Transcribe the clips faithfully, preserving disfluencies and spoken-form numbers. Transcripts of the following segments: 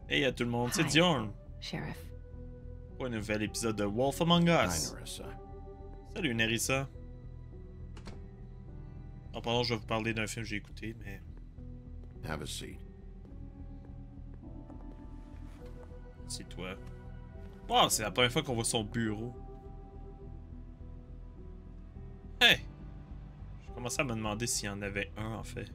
Hey à tout le monde, c'est Hi, Dion Sheriff. pour un nouvel épisode de Wolf Among Hi, Us. Nerissa. Salut Nerissa. En parlant, je vais vous parler d'un film que j'ai écouté, mais... Have a seat. C'est toi. Wow, c'est la première fois qu'on voit son bureau. Hey! Je commençais à me demander s'il y en avait un, en fait.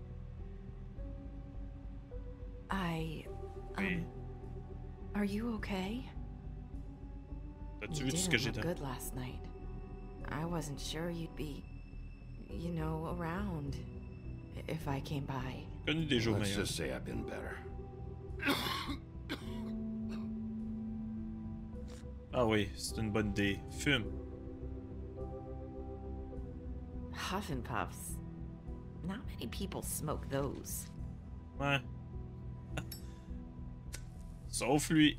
I. Oui. Um, are you okay? T'as-tu You vu tout ce que didn't j'ai look donné? good last night. I wasn't sure you'd be, you know, around if I came by. J'ai connu des jours Let's meilleurs. just say I've been better. Ah oui, c'est une bonne idée. Fume. Huff and puffs. Not many people smoke those. Ouais. Sauf lui.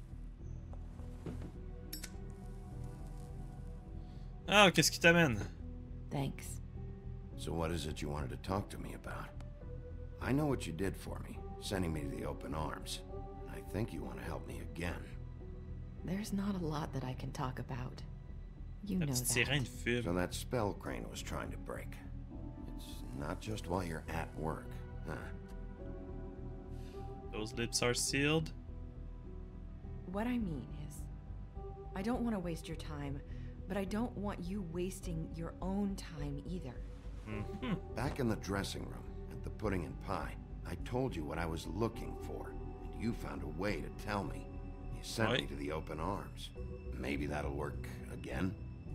Ah, qu'est-ce qui t'amène? Thanks. So what is it you wanted to talk to me about? I know what you did for me, sending me to the open arms. And I think you want to help me again. There's not a lot that I can talk about. You La know petite sirène that. fume. So that spell Crane was trying to break. It's not just while you're at work, huh? Those lips are sealed. What I mean is, I don't want to waste your time, but I don't want you wasting your own time either. Mm-hmm. Back in the dressing room, at the pudding and pie, I told you what I was looking for, and you found a way to tell me. You sent Right. me to the open arms. Maybe that'll work again?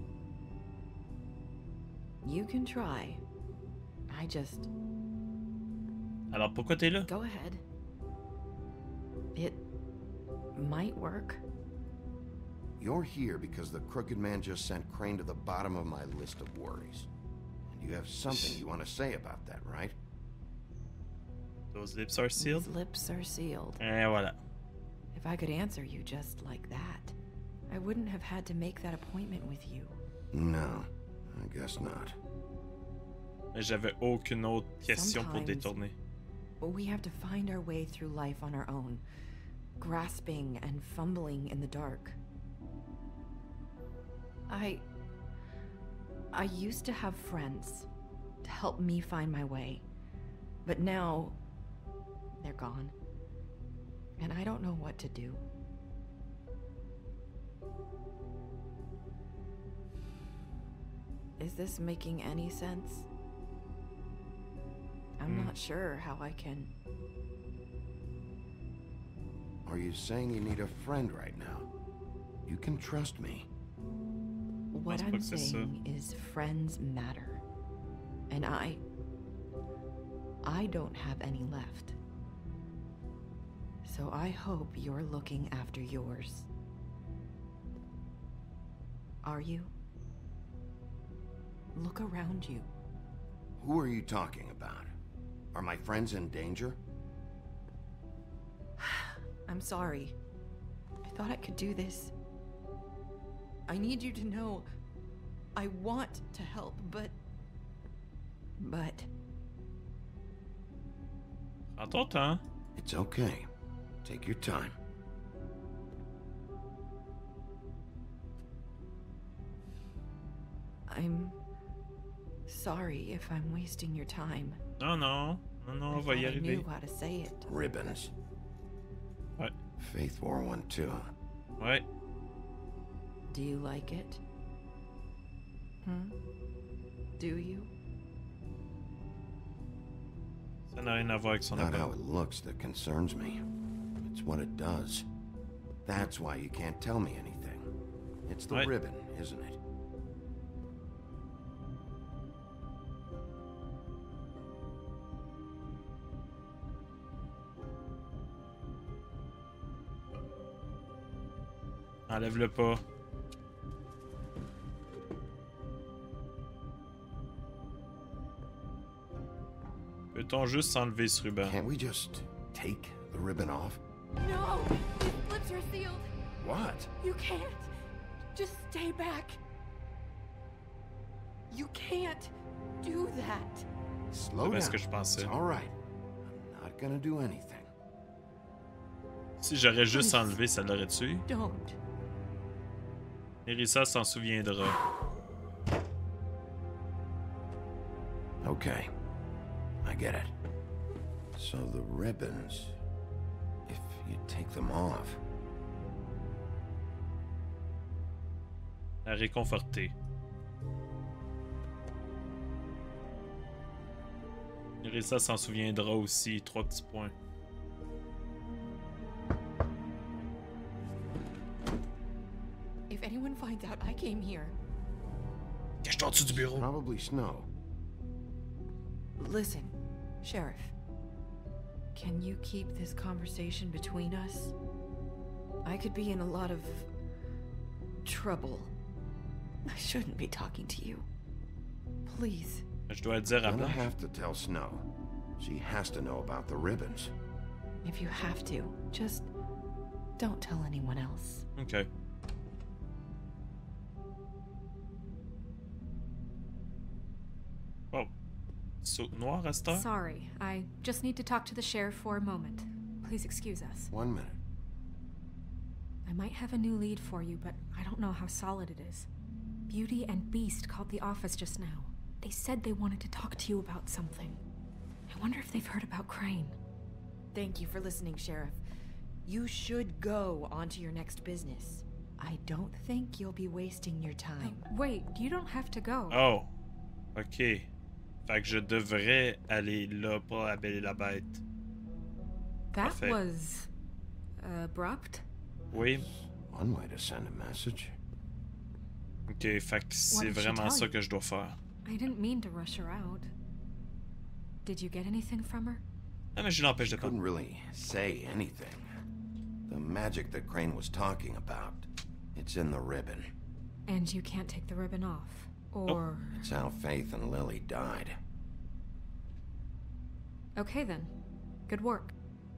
You can try. I just... Alors pourquoi t'es là? Go ahead. It might work. You're here because the crooked man just sent Crane to the bottom of my list of worries. And you have something you want to say about that, right? Those lips are sealed. These lips are sealed. Et voilà. If I could answer you just like that, I wouldn't have had to make that appointment with you. No, I guess not. Mais j'avais aucune autre question pour Sometimes- détourner. We have to find our way through life on our own, grasping and fumbling in the dark. I... I used to have friends to help me find my way, but now they're gone, and I don't know what to do. Is this making any sense? I'm Hmm. not sure how I can... Are you saying you need a friend right now? You can trust me. What Pense pas I'm que c'est ça. saying is friends matter. And I... I don't have any left. So I hope you're looking after yours. Are you? Look around you. Who are you talking about? Are my friends in danger? I'm sorry. I thought I could do this. I need you to know I want to help, but... But... En ton temps. It's okay. Take your time. I'm sorry if I'm wasting your time. Non, non. Non, non, I on va thought y I arriver. knew how to say it. Ribbons. Ouais. Faith four one two. Ouais. Do you like it? Hmm? Do you? Ça n'a rien à voir avec son Not how appel. it looks that concerns me. It's what it does. That's why you can't tell me anything. It's the Right. ribbon, isn't it? Enlève-le pas. Peut-on juste enlever ce ruban? Can't we just take the ribbon off? No! His lips are sealed! What? You can't! Just stay back! You can't do that! Slow C'est down. ce que je pensais. It's all right. I'm not gonna do anything. Si j'aurais juste enlevé, ça l'aurait tué. Don't. Nerissa s'en souviendra. Okay. I get it. So the ribbons... If you take them off... La réconforter. Nerissa s'en souviendra aussi. Trois petits points. If anyone finds out I came here... Cache-toi en dessous du bureau. Probably Snow. Listen, Sheriff. Can you keep this conversation between us? I could be in a lot of... trouble. I shouldn't be talking to you. Please. Je dois le dire à I'm gonna Blanche. have to tell Snow. She has to know about the ribbons. If you have to, just don't tell anyone else. Ok. Oh. Saut noir à cette heure? Sorry, I just need to talk to the sheriff for a moment. Please excuse us. One minute. I might have a new lead for you, but I don't know how solid it is. Beauty and Beast called the office just now. They said they wanted to talk to you about something. I wonder if they've heard about Crane. Thank you for listening, Sheriff. You should go on to your next business. I don't think you'll be wasting your time. Oh, wait, you don't have to go. Oh. Ok. Fait que je devrais aller là pour la Belle et la Bête. that parfait. was... abrupt? Oui. One way to send a message. Ok, fait que c'est did she vraiment tell ça you? que je dois faire. I didn't mean to rush her out. Did you get anything from her? Ah, mais je l'empêche de She pas. couldn't really say anything. The magic that Crane was talking about, it's in the ribbon. And you can't take the ribbon off? Or... It's how Faith and Lily died. Okay then. Good work.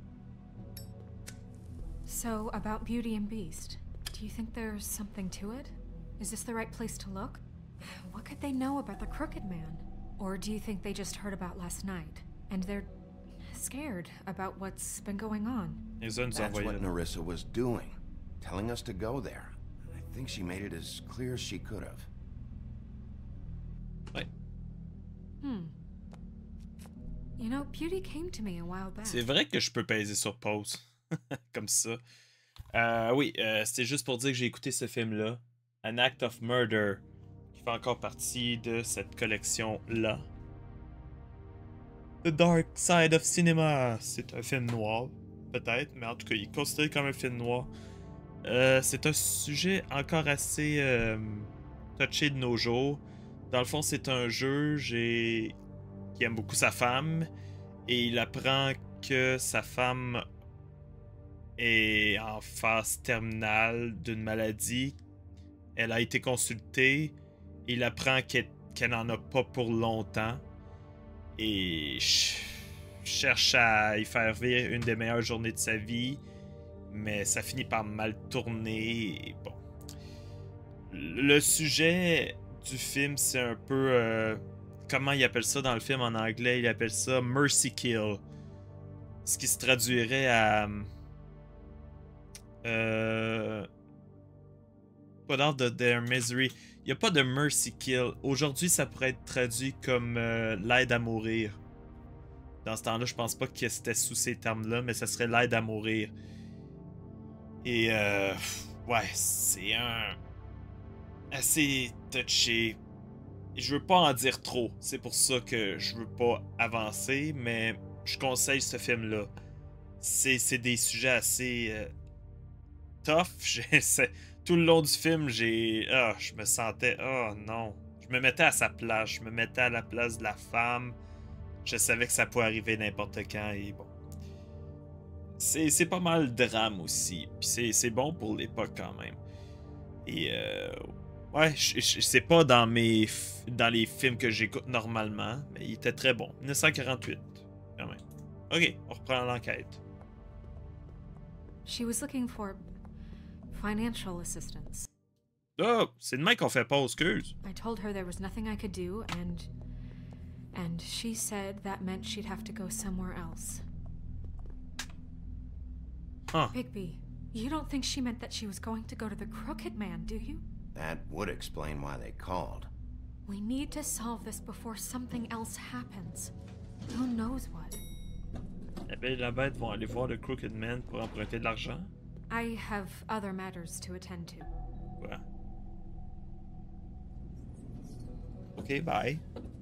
So, about Beauty and Beast, do you think there's something to it? Is this the right place to look? What could they know about the Crooked Man? Or do you think they just heard about last night, and they're scared about what's been going on? Les uns nous That's envoyaient what là. Nerissa was doing, telling us to go there. I think she made it as clear as she could have. Ouais. Hmm. You know, Beauty came to me a while back. C'est vrai que je peux peser sur pause. Comme ça. Euh, oui, euh, c'était juste pour dire que j'ai écouté ce film-là. An Act of Murder. Qui fait encore partie de cette collection-là. The Dark Side of Cinema. C'est un film noir. Peut-être, mais en tout cas, il est considéré comme un film noir. Euh, c'est un sujet encore assez euh, touché de nos jours. Dans le fond, c'est un jeu j'ai... qui aime beaucoup sa femme. Et il apprend que sa femme est en phase terminale d'une maladie. Elle a été consultée. Il apprend qu'elle qu'elle n'en a pas pour longtemps. Et ch cherche à y faire vivre une des meilleures journées de sa vie. Mais ça finit par mal tourner. Et bon. Le sujet du film, c'est un peu... Euh, comment il appelle ça dans le film en anglais? Il appelle ça Mercy Kill. Ce qui se traduirait à... Euh... Put out of their misery. Il n'y a pas de mercy kill. Aujourd'hui, ça pourrait être traduit comme euh, l'aide à mourir. Dans ce temps-là, je pense pas que c'était sous ces termes-là, mais ça serait l'aide à mourir. Et euh... ouais, c'est un... assez touché. Je veux pas en dire trop. C'est pour ça que je veux pas avancer, mais je conseille ce film-là. C'est des sujets assez... Euh... tough. Tout le long du film, j'ai... Ah, je me sentais... Oh non. Je me mettais à sa place. Je me mettais à la place de la femme. Je savais que ça pouvait arriver n'importe quand et bon. C'est pas mal drame aussi. Puis c'est bon pour l'époque quand même. Et euh... ouais, c'est pas dans mes... dans les films que j'écoute normalement, mais il était très bon. mille neuf cent quarante-huit, quand même. Ok, on reprend l'enquête. She was looking for financial assistance. Oh, c'est de même qu'on fait pause, excuse. I told her there was nothing I could do, and... And she said that meant she'd have to go somewhere else. Huh. Bigby, you don't think she meant that she was going to go to the Crooked Man, do you? That would explain why they called. We need to solve this before something else happens. Who knows what? La Belle et la Bête vont aller voir le Crooked Man pour emprunter de l'argent. I have other matters to attend to. Ouais. Ok, bye.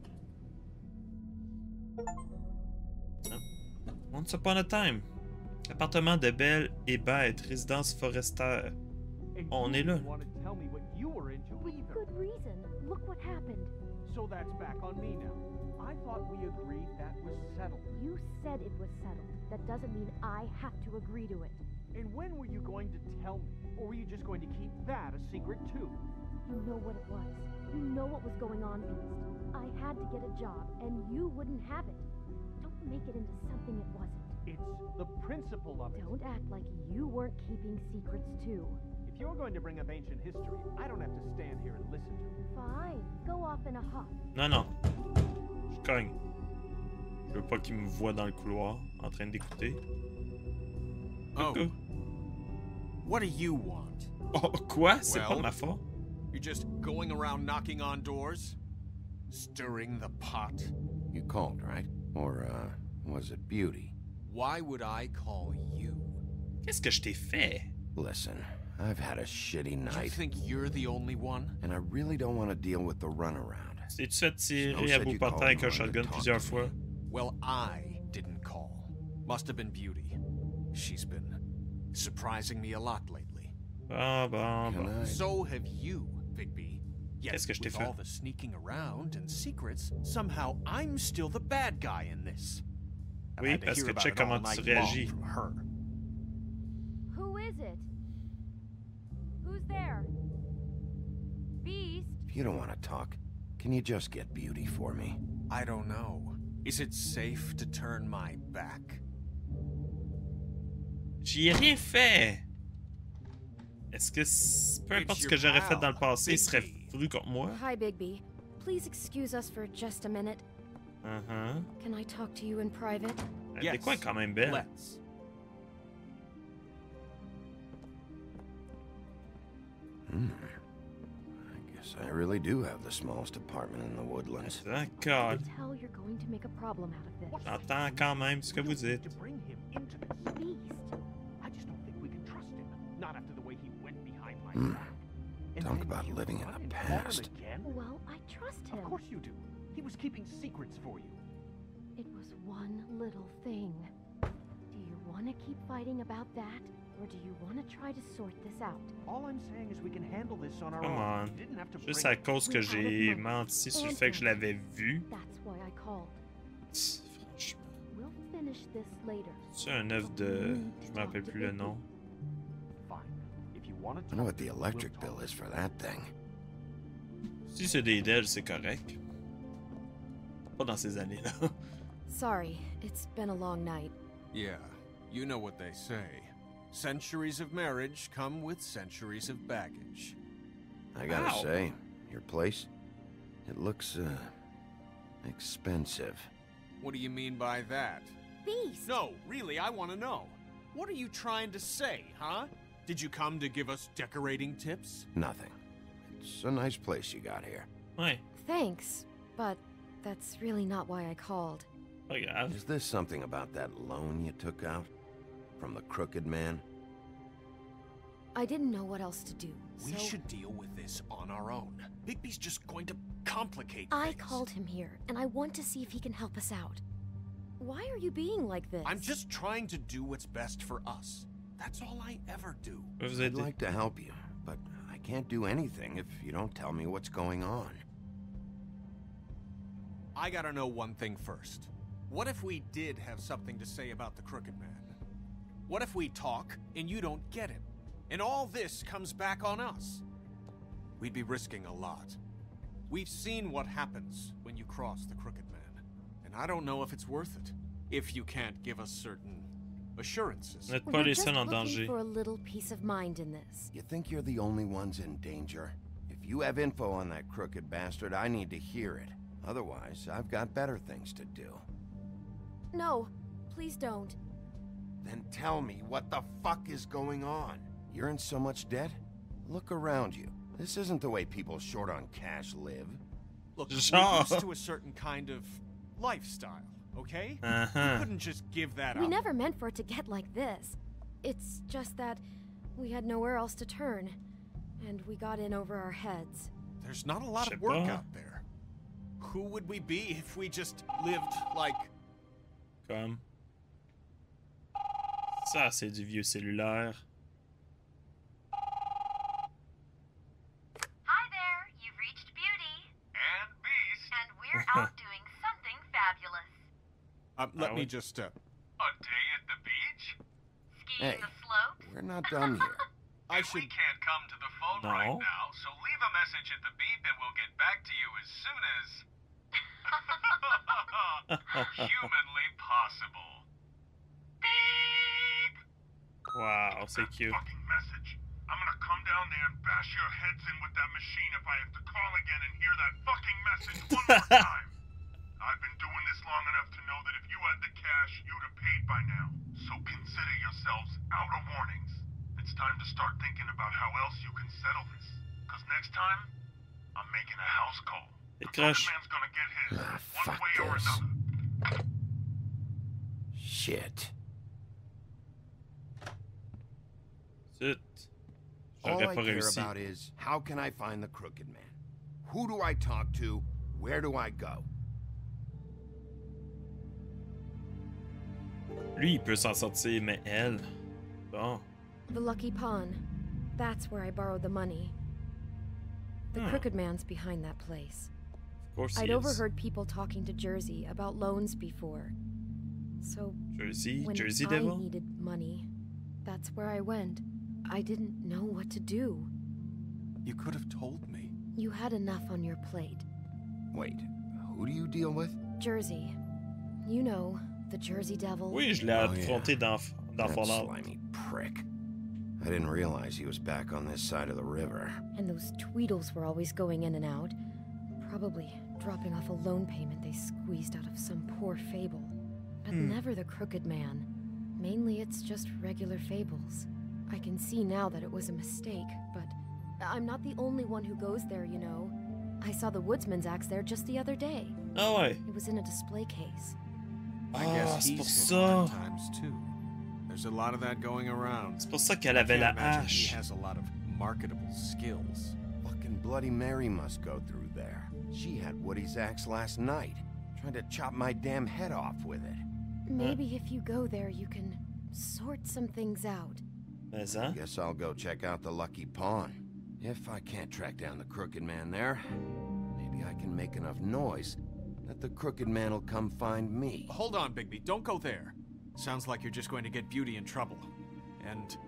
Once upon a time. Appartement de Belle et Bête, résidence forestière. On est là. With good reason. Look what happened. So that's back on me now. I thought we agreed that was settled. You said it was settled. That doesn't mean I have to agree to it. And when were you going to tell me? Or were you just going to keep that a secret too? You know what it was. You know what was going on, Beast. I had to get a job, and you wouldn't have it. Don't make it into something it wasn't. It's the principle of it. Don't act like you weren't keeping secrets too. If you're going to bring up ancient history, I don't have to stand here and listen to it. Fine. Go off in a huff. Non, non. Je cogne. Je veux pas qu'il me voie dans le couloir en train d'écouter. Oh. Coucou. What do you want? Oh, quoi? C'est pas Well, de ma faute? You're just going around knocking on doors? Stirring the pot? You called, right? Or, uh, was it Beauty? Why would I call you? Qu'est-ce que je t'ai fait? Listen, I've had a shitty You night, think you're the only one? and I really don't want to deal with the runaround. T'es-tu fait Snow tirer à said bout you portant called avec un in order to shotgun talk plusieurs to fois? me. Well, I didn't call. Must have been Beauty. She's been surprising me a lot lately. Bon, bon, Can bon. I? So have you, Bigby. Yet, Qu'est-ce que je t'ai with fait? all the sneaking around and secrets, somehow I'm still the bad guy in this. I've Oui, had to parce hear que about check it all comment tu night long réagis. from her. Who is it? Who's there? Beast? If you don't want to talk, can you just get Beauty for me? I don't know. Is it safe to turn my back? J'y ai rien fait! Est-ce que, c- peu It's importe ce your que j'aurais fait pal, dans le passé, il serait Bigby. venu contre moi? Hi, Bigby. Please excuse us for just a minute. Uh-huh. Can I talk to you in private? Elle était quoi quand même belle? Let's. Hmm. I guess I really do have the smallest apartment in the woodlands. I D'accord. can tell you're going to make a problem out of this. J'entends quand même ce que vous dites. To bring him into this. Beast. I just don't think we can trust him. Not after the way he went behind my Hmm. back. And Talk then about you living in run the and call him past. again? Well, I trust him. Of course you do. He was keeping secrets for you. It was one little thing. Do you want to keep fighting about that? Or do you want to try to sort this out? All I'm saying is we can handle this on our Come own. on. You didn't have to Juste bring à cause que j'ai menti sur le fait que je l'avais vu. That's why I called. Tch, Franchement. We'll finish this later. C'est un œuvre de... Je me rappelle plus le nom. Fine. If you want to I know what the talk, electric we'll bill talk. is for that thing. Si c'est des Dells, c'est correct. Pas dans ces années-là. Sorry, it's been a long night. Yeah, you know what they say. Centuries of marriage come with centuries of baggage. I gotta Ow. say, your place, it looks, uh, expensive. What do you mean by that? Beast! No, really, I want to know. What are you trying to say, huh? Did you come to give us decorating tips? Nothing. It's a nice place you got here. Ouais, Thanks, but that's really not why I called. pas grave. Is this something about that loan you took out? From the Crooked Man? I didn't know what else to do, We so should deal with this on our own. Bigby's just going to complicate I things. called him here, and I want to see if he can help us out. Why are you being like this? I'm just trying to do what's best for us. That's all I ever do. Je vais vous I'd aider. like to help you, but I can't do anything if you don't tell me what's going on. I gotta know one thing first. What if we did have something to say about the Crooked Man? What if we talk and you don't get him? And all this comes back on us? We'd be risking a lot. We've seen what happens when you cross the Crooked Man. And I don't know if it's worth it. If you can't give us certain assurances. Vous n'êtes pas We're les just seuls en looking danger. for a little peace of mind in this. You think you're the only ones in danger? If you have info on that crooked bastard, I need to hear it. Otherwise, I've got better things to do. No, please don't. Then tell me what the fuck is going on. You're in so much debt? Look around you. This isn't the way people short on cash live. Look, Genre. we're used to a certain kind of lifestyle, okay? Uh-huh. You couldn't just give that We up. never meant for it to get like this. It's just that we had nowhere else to turn, and we got in over our heads. There's not a lot Je of sais work pas. out there. Who would we be if we just lived like... Comme. Ça, c'est du vieux cellulaire. Hi there, you've reached Beauty. And Beast. And we're out doing something fabulous. Uh, let Ah, me oui. just, uh... A day at the beach? Skiing Hey, the slopes. we're not done here. I We should... can't come to the phone No. right now, so leave a message at the beep and we'll get back to you as soon as... humanly possible. Beep! Wow, c'est cute. Fucking message. I'm gonna come down there and bash your heads in with that machine if I have to call again and hear that fucking message one more time. I've been doing this long enough to know that if you had the cash, you'd have paid by now. So consider yourselves out of warnings. It's time to start thinking about how else you can settle this. Because next time, I'm making a house call. The Décroche. fucking man's gonna get his, Ah, one fuck way or this. another. Shit. Zut. All J'aurais I pas care réussi. about is, how can I find the Crooked Man? Who do I talk to? Where do I go? Lui, il peut s'en sortir, mais elle... Bon. The Lucky Pawn. That's where I borrowed the money. The Hmm. Crooked Man's behind that place. Of course I'd he is. overheard people talking to Jersey about loans before. So Jersey? when Jersey I Devil? needed money, that's where I went. I didn't know what to do. You could have told me. You had enough on your plate. Wait, who do you deal with? Jersey. You know, the Jersey Devil. Oui, je l'ai Oh, affronté yeah. dans, dans That Fallout. slimy prick. I didn't realize he was back on this side of the river. And those Tweedles were always going in and out. Probably dropping off a loan payment they squeezed out of some poor fable. But Hmm. never the Crooked Man. Mainly it's just regular fables. I can see now that it was a mistake, but I'm not the only one who goes there, you know. I saw the Woodsman's axe there just the other day. Ah ouais. It was in a display case. I Ah, guess c'est pour he's hit hard ça. times too. There's a lot of that going around. C'est pour ça qu'elle I avait la can't imagine he hache. has a lot of marketable skills. Fucking Bloody Mary must go through there. She had Woody's axe last night, trying to chop my damn head off with it. Maybe if you go there, you can sort some things out. Mais hein? Guess I'll go check out the Lucky Pawn. If I can't track down the Crooked Man there, maybe I can make enough noise that the Crooked Man will come find me. Hold on, Bigby. Don't go there. Sounds like you're just going to get Beauty in trouble. And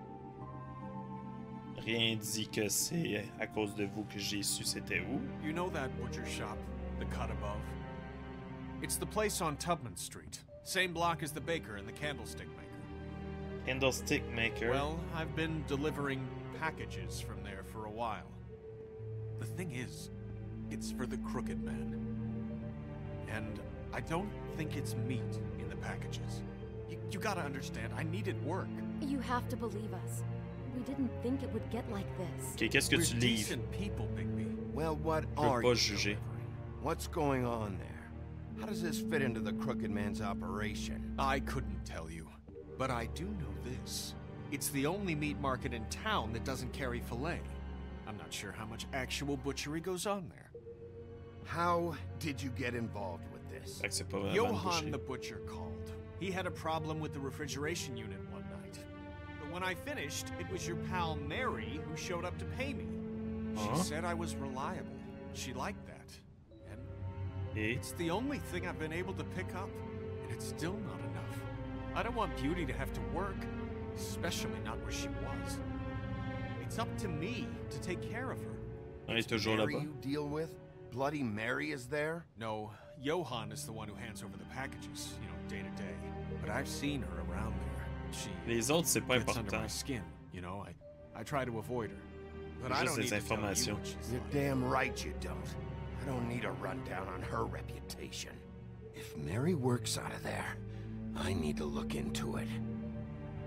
Rien dit que c'est à cause de vous que j'ai su c'était où. you know that butcher shop, the cut above? It's the place on Tubman Street. Same block as the baker and the candlestick maker. Candlestick Maker. Well, I've been delivering packages from there for a while. The thing is, it's for the Crooked Man. And I don't think it's meat in the packages. You, you gotta understand, I needed work. You have to believe us. We didn't think it would get like this. Ok, qu'est-ce que We're tu livres? decent people, Bigby. Well, what peux are pas you juger. delivering? What's going on there? How does this fit into the Crooked Man's operation? I couldn't tell you, but I do know this. It's the only meat market in town that doesn't carry filet. I'm not sure how much actual butchery goes on there. How did you get involved with this? Fait que c'est pas vraiment Johan bouché. the butcher called. He had a problem with the refrigeration unit one night. But when I finished, it was your pal Mary who showed up to pay me. She Huh? said I was reliable. She liked that. And Et it's the only thing I've been able to pick up, and it's still not enough. I don't want Beauty to have to work, especially not where she was. It's up to me to take care of her. on est toujours Mary là-bas. you deal with? Bloody Mary is there? No, Johan is the one who hands over the packages, you know, day to day. But I've seen her around there. She Les autres, c'est pas gets under my important. skin, you know. I, I try to avoid her. But Juste I don't des need to tell you informations. what she's You're like. damn right you don't. I don't need a rundown on her reputation. If Mary works out of there, I need to look into it.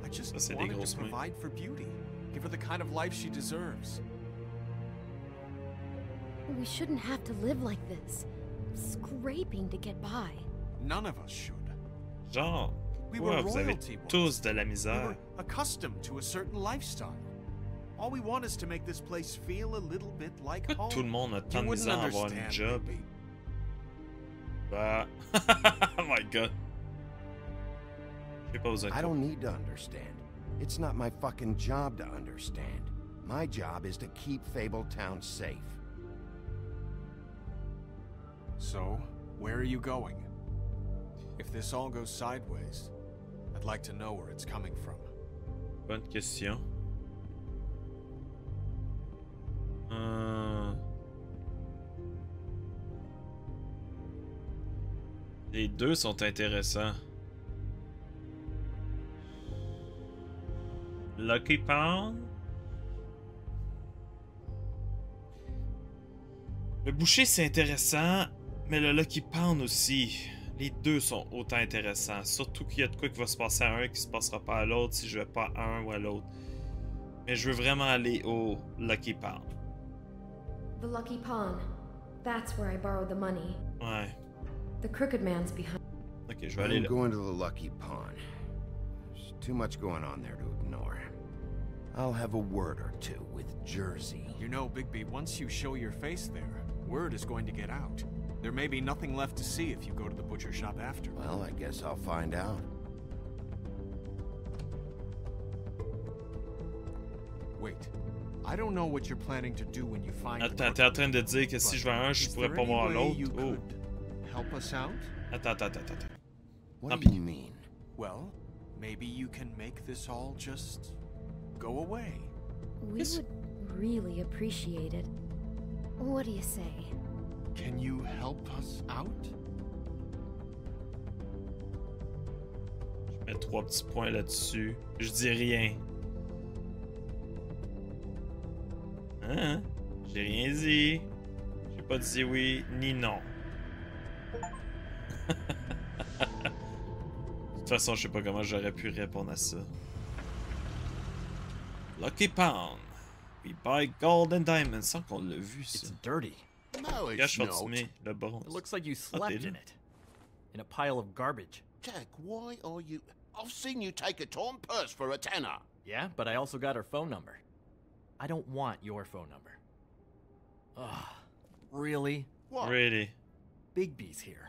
I just Ça, c'est des wanted to grosses mains. provide for Beauty. Give her the kind of life she deserves. We shouldn't have to live like this. Scraping to get by. None of us should. Genre, We ouais, were vous avez royalty once. tous de la We misère. were accustomed to a certain lifestyle. All we want is to make this place feel a little bit like Pourquoi home. tout le monde a tant You de wouldn't misère à avoir une understand, job? Bigby. Bah. Oh my god. J'ai pas besoin de I don't need to understand. It's not my fucking job to understand. My job is to keep Fabletown safe. So, where are you going? If this all goes sideways, I'd like to know where it's coming from. Bonne question. Euh... Les deux sont intéressants. Lucky Pound. Le boucher c'est intéressant, mais le Lucky Pound aussi. Les deux sont autant intéressants. Surtout qu'il y a de quoi qui va se passer à un qui se passera pas à l'autre si je vais pas à un ou à l'autre. Mais je veux vraiment aller au Lucky Pound. The Lucky Pawn. That's where I borrowed the money. Ouais. The Crooked Man's behind. Ok, je vais aller I'm là. going to the Lucky Pawn. There's too much going on there to ignore. I'll have a word or two with Jersey. You know, Bigby, once you show your face there, word is going to get out. There may be nothing left to see if you go to the butcher shop after. Well, I guess I'll find out. Wait. I don't know what you're planning to do when you find the Attends, t'es en train de dire que si je vais à un, je pourrais pas voir l'autre? Oh. Help us out? Attends, attends, attends, attends. What Tant do pis. you mean? Well, maybe you can make this all just go away. We Yes. would really appreciate it. What do you say? Can you help us out? Je mets trois petits points là-dessus. Je dis rien. Hein? J'ai rien dit. J'ai pas dit oui ni non. De toute façon, je sais pas comment j'aurais pu répondre à ça. Lucky Pound. We buy gold and diamonds. Sans qu'on l'a vu, ça. It's dirty. No, it's Gâche not. Fortuné, le bronze. It looks like you Ah, t'es slept là. in it. In a pile of garbage. Jack, why are you... I've seen you take a torn purse for a tenner. Yeah, but I also got her phone number. I don't want your phone number. Ugh. Really? What? Really? Bigby's here.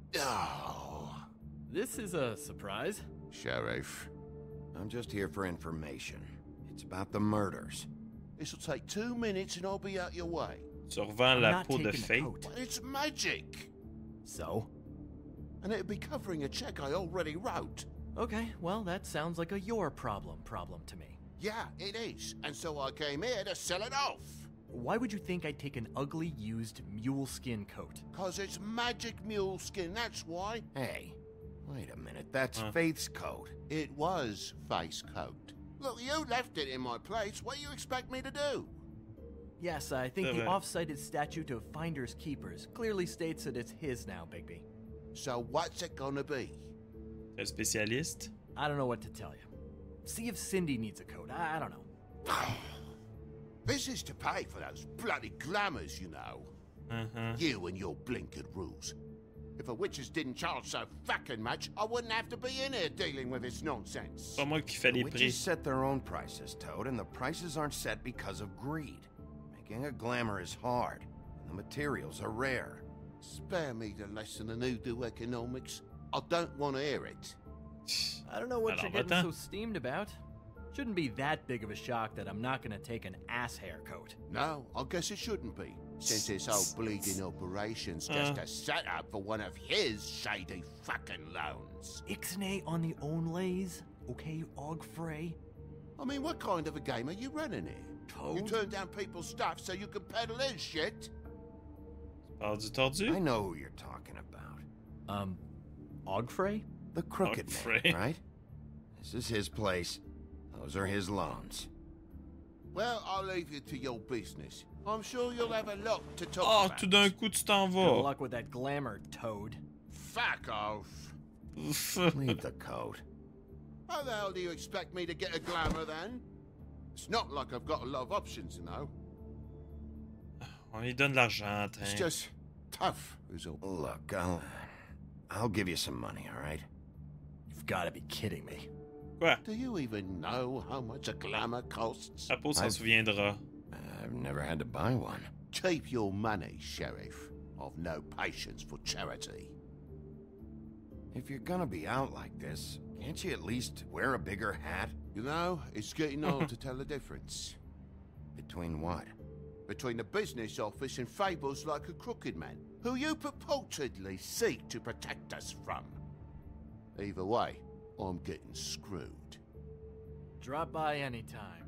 Oh. This is a surprise. Sheriff, I'm just here for information. It's about the murders. This'll take two minutes and I'll be out your way. Tu revends I'm la not peau de taking the fée? coat. But it's magic. So? And it'd be covering a check I already wrote. Okay, well, that sounds like a your problem problem to me. Yeah, it is. And so I came here to sell it off. Why would you think I'd take an ugly, used mule skin coat? Cause it's magic mule skin, that's why. Hey, wait a minute. That's Huh. Faith's coat. It was face coat. Look, you left it in my place. What do you expect me to do? Yes, I think Uh, the right. off-cited statute of Finders Keepers clearly states that it's his now, Bigby. So what's it gonna be? Un spécialiste? I don't know what to tell you. See if Cindy needs a coat. I, I don't know. This is to pay for those bloody glamours, you know. Uh-huh. You and your blinkered rules. If a witches didn't charge so fucking much, I wouldn't have to be in here dealing with this nonsense. Pas moi qui fais The les witches prix. set their own prices, Toad, and the prices aren't set because of greed. Making a glamour is hard, and the materials are rare. Spare me the lesson in hoodoo economics. I don't want to hear it. I don't know what Alors, you're getting va-t'en. so steamed about. Shouldn't be that big of a shock that I'm not gonna take an ass hair coat. No, I guess it shouldn't be. Since this whole bleeding operation's just Uh. a setup for one of his shady fucking loans. Ixnay on the onlays, okay, Og Frey? I mean, what kind of a game are you running here? You Toad? turn down people's stuff so you can peddle his shit? Parle du tordu? I know who you're talking about. Um, Og Frey? The Crooked Frey. Man, right? This is his place. Those are his loans. Well, I'll leave you to your business. I'm sure you'll have a lot to talk Oh, about. tout d'un coup, tu t'en Good vas. luck with that glamour, Toad. Fuck off. Leave the coat. How the hell do you expect me to get a glamour then? It's not like I've got a lot of options, you know. On lui donne de l'argent, It's just tough, is all. Look, I'll... I'll give you some money, all right? You've got to be kidding me. Quoi? Do you even know how much a glamour costs? Chapeau s'en souviendra. I've never had to buy one. Keep your money, Sheriff. I've no patience for charity. If you're gonna be out like this, can't you at least wear a bigger hat? You know, it's getting hard to tell the difference. Between what? Between the business office and fables like a crooked man, who you purportedly seek to protect us from. Either way, I'm getting screwed. Drop by anytime.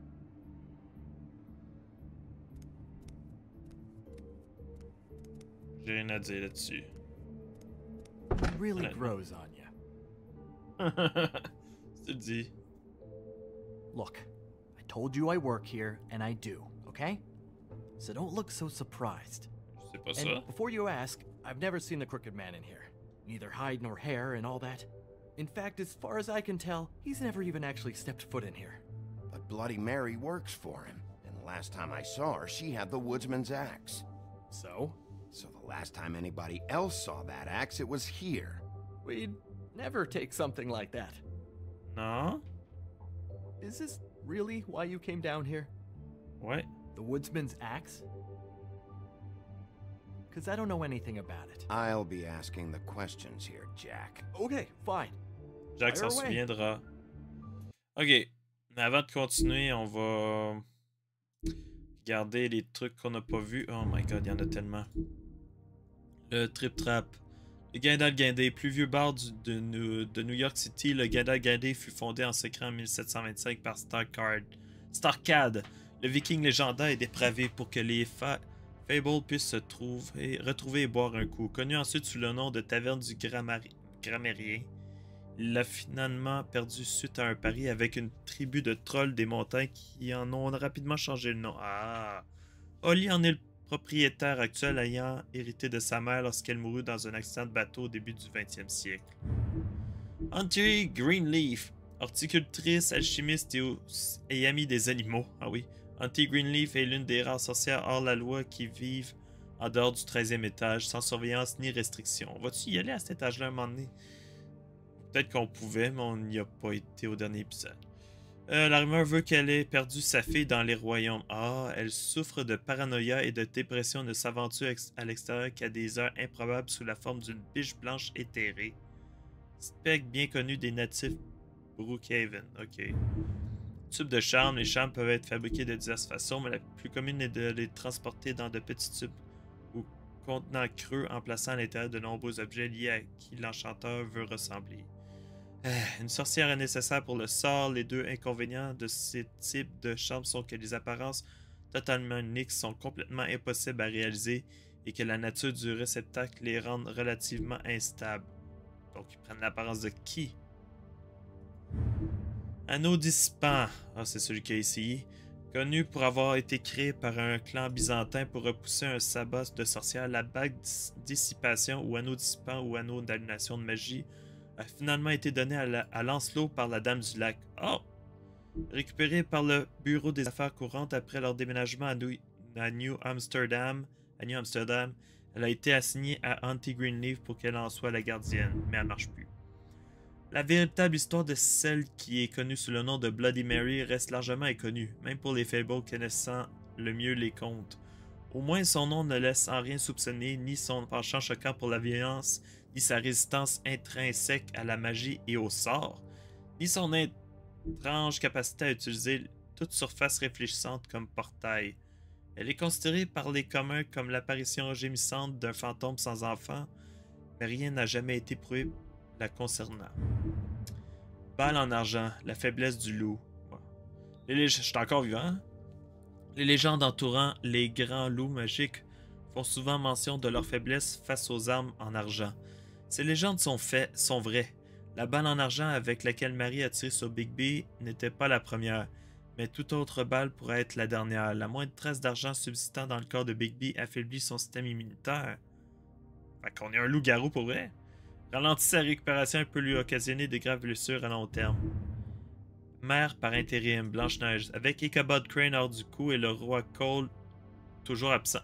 J'ai rien à dire là-dessus. It really grows on you. Tu dis. Look, I told you I work here, and I do, okay? So don't look so surprised. C'est pas And ça. before you ask, I've never seen the Crooked Man in here. Neither hide nor hair and all that. In fact, as far as I can tell, he's never even actually stepped foot in here. But Bloody Mary works for him. And the last time I saw her, she had the woodsman's axe. So? So the last time anybody else saw that axe, it was here. We'd never take something like that. No? Is this really why you came down here? Ouais. The woodsman's axe? Because I don't know anything about it. I'll be asking the questions here, Jack. Okay, fine. Jack s'en souviendra. Ok. Mais avant de continuer, on va regarder les trucs qu'on n'a pas vus. Oh my god, il y en a tellement. Le Trip Trap. Le Gandalf Guindé, plus vieux bar du, de, New, de New York City, le Gandalf Guindé fut fondé en secret en mille sept cent vingt-cinq par Starcard. Starcad, le viking légendaire et dépravé, pour que les fa Fables puissent se trouver, retrouver et boire un coup. Connu ensuite sous le nom de Taverne du Grammari Grammairien, il l'a finalement perdu suite à un pari avec une tribu de trolls des montagnes qui en ont rapidement changé le nom. Ah! Oli en est le propriétaire actuel, ayant hérité de sa mère lorsqu'elle mourut dans un accident de bateau au début du vingtième siècle. Auntie Greenleaf, horticultrice, alchimiste et, et amie des animaux. Ah oui. Auntie Greenleaf est l'une des rares sorcières hors la loi qui vivent en dehors du treizième étage, sans surveillance ni restriction. Vas-tu y aller à cet étage-là un moment donné? Peut-être qu'on pouvait, mais on n'y a pas été au dernier épisode. Euh, la rumeur veut qu'elle ait perdu sa fille dans les royaumes. Ah, elle souffre de paranoïa et de dépression, ne s'aventure à l'extérieur qu'à des heures improbables sous la forme d'une biche blanche éthérée. Spectre bien connu des natifs Brookhaven. Ok. Tubes de charme. Les charmes peuvent être fabriqués de diverses façons, mais la plus commune est de les transporter dans de petits tubes ou contenants creux en plaçant à l'intérieur de nombreux objets liés à qui l'enchanteur veut ressembler. Euh, une sorcière est nécessaire pour le sort. Les deux inconvénients de ces types de charmes sont que les apparences totalement uniques sont complètement impossibles à réaliser et que la nature du réceptacle les rend relativement instables. Donc, ils prennent l'apparence de qui? Anneau dissipant. Ah, c'est celui qui a essayé. Connu pour avoir été créé par un clan byzantin pour repousser un sabbat de sorcières, la bague dissipation ou anneau dissipant ou anneau d'annulation de magie a finalement été donné à, la, à Lancelot par la Dame du Lac. Oh! Récupéré par le Bureau des Affaires courantes après leur déménagement à New, à New Amsterdam, à New Amsterdam, elle a été assignée à Auntie Greenleaf pour qu'elle en soit la gardienne, mais elle ne marche plus. La véritable histoire de celle qui est connue sous le nom de Bloody Mary reste largement inconnue, même pour les Fables connaissant le mieux les contes. Au moins son nom ne laisse en rien soupçonner ni son penchant choquant pour la violence, ni sa résistance intrinsèque à la magie et au sort, ni son étrange capacité à utiliser toute surface réfléchissante comme portail. Elle est considérée par les communs comme l'apparition gémissante d'un fantôme sans enfant, mais rien n'a jamais été prouvé la concernant. Balle en argent, la faiblesse du loup. Les lég... Je suis encore vivant. Hein? Les légendes entourant les grands loups magiques font souvent mention de leur faiblesse face aux armes en argent. Ces légendes sont, fait... sont vraies. La balle en argent avec laquelle Marie a tiré sur Bigby n'était pas la première, mais toute autre balle pourrait être la dernière. La moindre trace d'argent subsistant dans le corps de Bigby affaiblit son système immunitaire. Fait qu'on est un loup-garou pour vrai. Ralentit sa récupération et peut lui occasionner de graves blessures à long terme. mère par intérim, Blanche-Neige, avec Ichabod Crane hors du coup et le roi Cole toujours absent.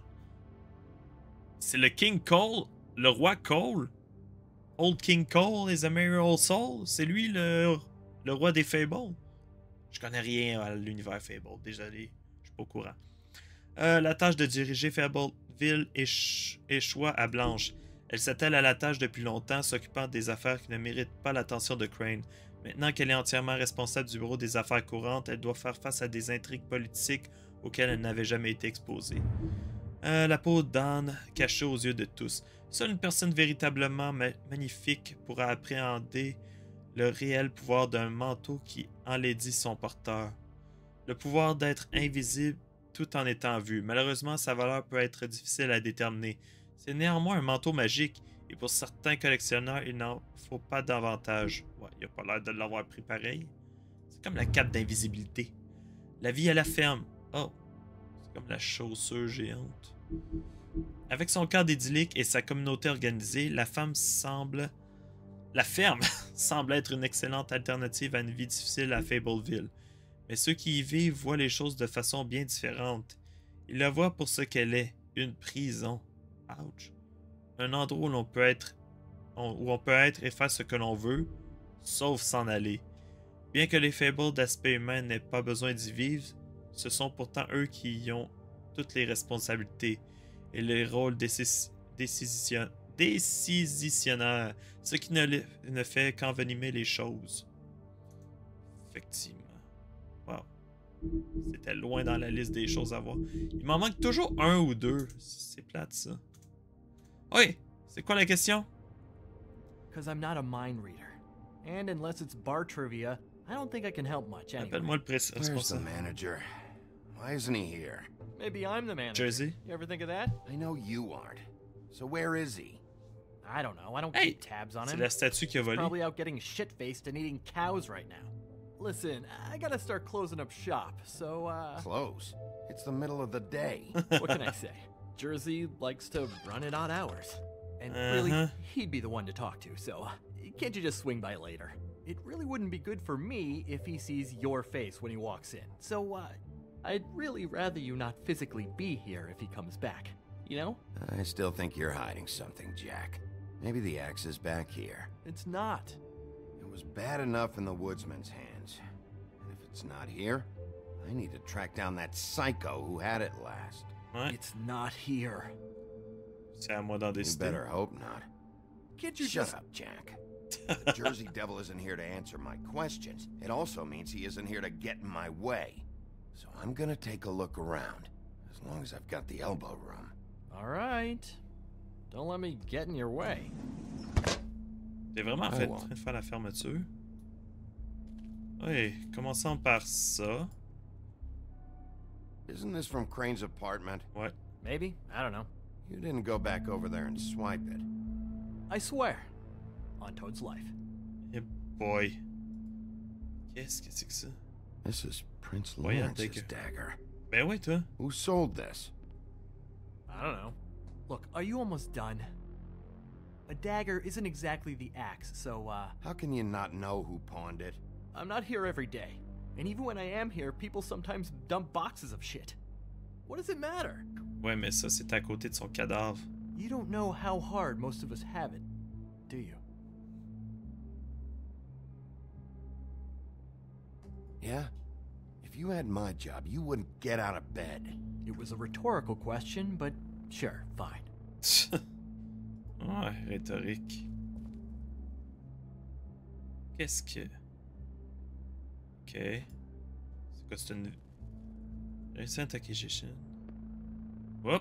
C'est le King Cole, le roi Cole? Old King Cole is a merry old soul? C'est lui le, le roi des Fables? Je connais rien à l'univers Fable, désolé, je suis pas au courant. Euh, la tâche de diriger Fableville éch échoua à Blanche. Elle s'attelle à la tâche depuis longtemps, s'occupant des affaires qui ne méritent pas l'attention de Crane. Maintenant qu'elle est entièrement responsable du bureau des affaires courantes, elle doit faire face à des intrigues politiques auxquelles elle n'avait jamais été exposée. Euh, la peau d'âne cachée aux yeux de tous. Seule une personne véritablement ma magnifique pourra appréhender le réel pouvoir d'un manteau qui enlaidit son porteur. Le pouvoir d'être invisible tout en étant vu. Malheureusement, sa valeur peut être difficile à déterminer. C'est néanmoins un manteau magique, et pour certains collectionneurs, il n'en faut pas davantage. Ouais, il n'a pas l'air de l'avoir pris pareil. C'est comme la cape d'invisibilité. La vie à la ferme. Oh, c'est comme la chaussure géante. Avec son cadre idyllique et sa communauté organisée, la femme semble... La ferme semble être une excellente alternative à une vie difficile à Fableville. Mais ceux qui y vivent voient les choses de façon bien différente. Ils la voient pour ce qu'elle est, une prison. Ouch. Un endroit où l'on peut être où on peut être et faire ce que l'on veut, sauf s'en aller. Bien que les Fables d'aspect humain n'aient pas besoin d'y vivre, ce sont pourtant eux qui y ont toutes les responsabilités et les rôles décis décision décisionnaires, ce qui ne, ne fait qu'envenimer les choses. Effectivement. Wow. C'était loin dans la liste des choses à voir. Il m'en manque toujours un ou deux. C'est plate, ça. Oui, c'est quoi la question? Because I'm not a mind reader. And unless it's bar trivia, I don't think I can help much anyway. Appelle-moi le président. Where's the manager? Why isn't he here? Maybe I'm the manager. Jersey? You ever think of that? I know you aren't. So where is he? I don't know. I don't Hey, keep tabs on c'est him. la statue qui a He's volé. probably out getting shit-faced and eating cows right now. Listen, I gotta start closing up shop, so, uh... Close? It's the middle of the day. What can I say? Jersey likes to run at odd hours. And really, Uh-huh. he'd be the one to talk to, so can't you just swing by later? It really wouldn't be good for me if he sees your face when he walks in. So, uh, I'd really rather you not physically be here if he comes back. You know? I still think you're hiding something, Jack. Maybe the axe is back here. It's not. It was bad enough in the woodsman's hands. And if it's not here, I need to track down that psycho who had it last. Ouais. It's not here. C'est à moi d'en You décider. better hope not. Can't you Shut just... up, Jack. The Jersey Devil isn't here to answer my questions. It also means he isn't here to get in my way. So I'm gonna take a look around, as long as I've got the elbow room. All right. Don't let me get in your way. T'es vraiment en I fait en won't. train de faire la fermeture? Oui, commençons par ça. Isn't this from Crane's apartment? Ouais. Maybe. I don't know. You didn't go back over there and swipe it. I swear. On Toad's life. Eh boy. Qu'est-ce que c'est que ça? This is Prince Voyons, Lawrence's take it. dagger. Ben oui, toi. Who sold this? I don't know. Look, are you almost done? A dagger isn't exactly the axe, so, uh... How can you not know who pawned it? I'm not here every day. And even when I am here, people sometimes dump boxes of shit. What does it matter? Ouais, mais ça, c'est à côté de son cadavre. You don't know how hard most of us have it, do you? Yeah? If you had my job, you wouldn't get out of bed. It was a rhetorical question, but sure, fine. Ouais, rhétorique. Qu'est-ce que... Ok. C'est quoi, c'est une... Recent acquisition. Hop!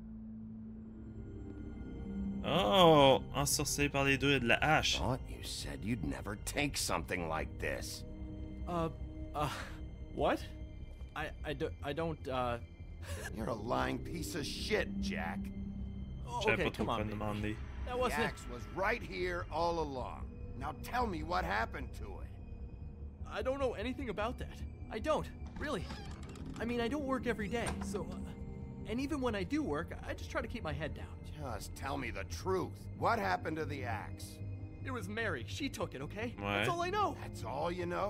Oh! Ensorcelé par les druides, la hache. Thought you said you'd never take something like this. Uh, uh, what? I, I, do, I don't, uh... You're a lying piece of shit, Jack. Oh, J'avais okay, pas trop come quoi on. demander. That The wasn't... axe was right here all along. Now tell me what happened to it. I don't know anything about that. I don't, really. I mean, I don't work every day, so... Uh, and even when I do work, I just try to keep my head down. Just tell me the truth. What happened to the axe? It was Mary. She took it, okay? Ouais. That's all I know. That's all you know?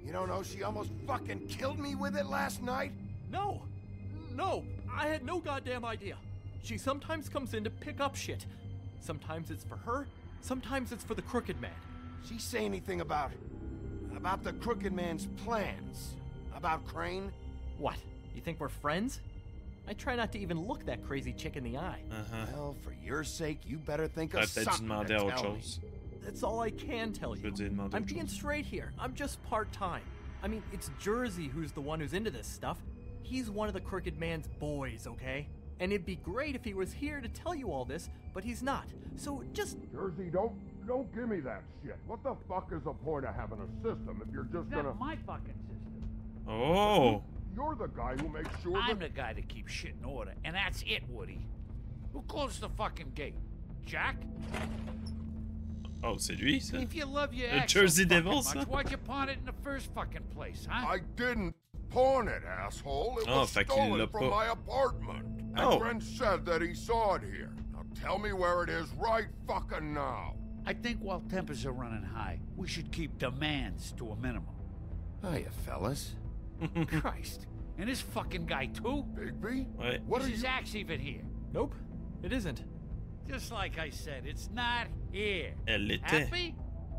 You don't know she almost fucking killed me with it last night? No! No! I had no goddamn idea. She sometimes comes in to pick up shit. Sometimes it's for her, sometimes it's for the Crooked Man. She say anything about... about the Crooked Man's plans? About Crane? What? You think we're friends? I try not to even look that crazy chick in the eye. Uh-huh. Well, for your sake, you better think of Peut-être dû something demander to à autre tell me. chose. That's all I can tell you. I'm being straight here. I'm just part-time. I mean, it's Jersey who's the one who's into this stuff. He's one of the Crooked Man's boys, okay? And it'd be great if he was here to tell you all this, but he's not. So just... Jersey, don't don't give me that shit. What the fuck is the point of having a system if you're just That's gonna... my fucking system. Oh. You're the guy who makes sure I'm that... the guy that keeps shit in order, and that's it, Woody. Who closed the fucking gate? Jack? Oh, c'est lui, ça? If you love your Le ex Jersey so fucking Devil, much, ça? why'd you pawn it in the first fucking place, huh? I didn't pawn it, asshole. It Oh, was fait qu'il stolen l'a from pas. my apartment. And Oh. Brent said that he saw it here. Now tell me where it is right fucking now. I think while tempers are running high, we should keep demands to a minimum. Hiya, fellas. Christ. And this fucking guy, too? Bigby? Ouais. What is are his you... axe even here? Nope, it isn't. Just like I said, it's not here. Elle l'était. Happy?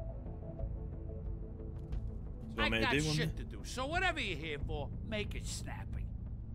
Tu vas I got m'aider, Wanda? shit to do, so whatever you're here for, make it snappy.